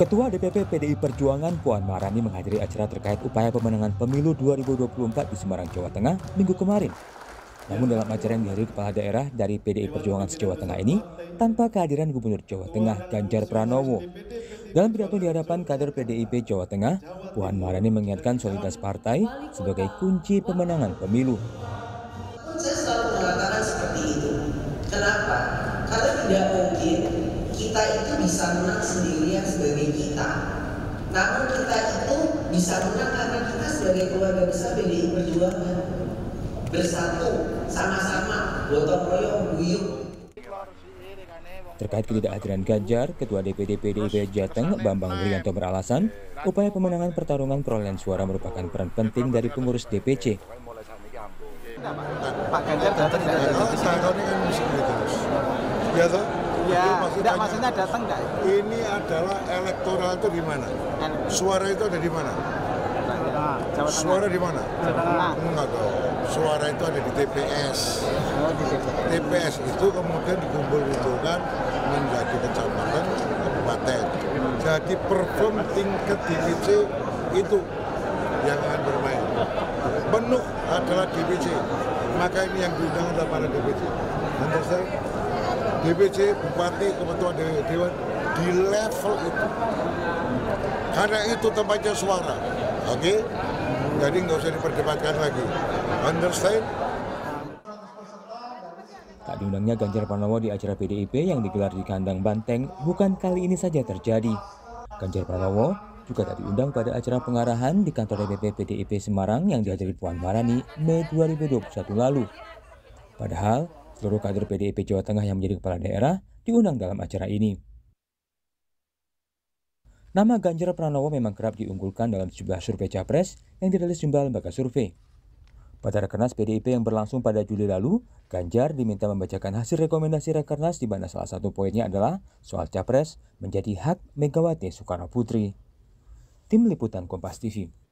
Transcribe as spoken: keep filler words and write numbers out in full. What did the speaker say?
Ketua D P P P D I Perjuangan Puan Maharani menghadiri acara terkait upaya pemenangan pemilu dua ribu dua puluh empat di Semarang, Jawa Tengah, minggu kemarin. Namun dalam acara yang dihadiri kepala daerah dari P D I Perjuangan se-Jawa Tengah ini, tanpa kehadiran Gubernur Jawa Tengah Ganjar Pranowo. Dalam pidato di hadapan kader P D I P Jawa Tengah, Puan Maharani mengingatkan soliditas partai sebagai kunci pemenangan pemilu. Saya selalu mengatakan seperti itu. Kenapa? Karena tidak mungkin kita itu bisa menang sendirian sebagai kita. Namun kita itu bisa menang karena kita sebagai keluarga besar P D I Perjuangan bersatu, sama-sama, gotong royong, guyup. Terkait ketidakhadiran Ganjar, Ketua D P D P D I P Jateng Bambang Wuryanto beralasan, upaya pemenangan pertarungan perolehan suara merupakan peran penting dari pengurus D P C. Pak Ganjar datang tidak ada di sini. Tahun ini kan musim terus. Ya toh? Ya, tidak maksudnya datang enggak? Ini adalah elektoral itu di mana? Suara itu ada di mana? Suara di mana? Enggak tahu. Suara itu ada di T P S. T P S itu kemudian dikumpul-kumpulkan menjadi kecamatan, kabupaten. Jadi perform tingkat D P C itu yang akan bermain. Penuh adalah D P C. Maka ini yang diundang adalah para D P C. Understand? D P C, Bupati, Ketua Dewan di level itu. Karena itu tempatnya suara. Oke? Okay? Jadi nggak usah diperdebatkan lagi. Understand? Tak diundangnya Ganjar Pranowo di acara P D I P yang digelar di kandang Banteng bukan kali ini saja terjadi. Ganjar Pranowo juga tak diundang pada acara pengarahan di kantor D P P P D I P Semarang yang dihadiri Puan Maharani Mei dua ribu dua puluh satu lalu. Padahal seluruh kader P D I P Jawa Tengah yang menjadi kepala daerah diundang dalam acara ini. Nama Ganjar Pranowo memang kerap diunggulkan dalam sejumlah survei capres yang dirilis sejumlah lembaga survei. Pada Rakernas P D I P yang berlangsung pada Juli lalu, Ganjar diminta membacakan hasil rekomendasi Rakernas di mana salah satu poinnya adalah soal capres menjadi hak Megawati Soekarno Putri. Tim Liputan Kompas T V.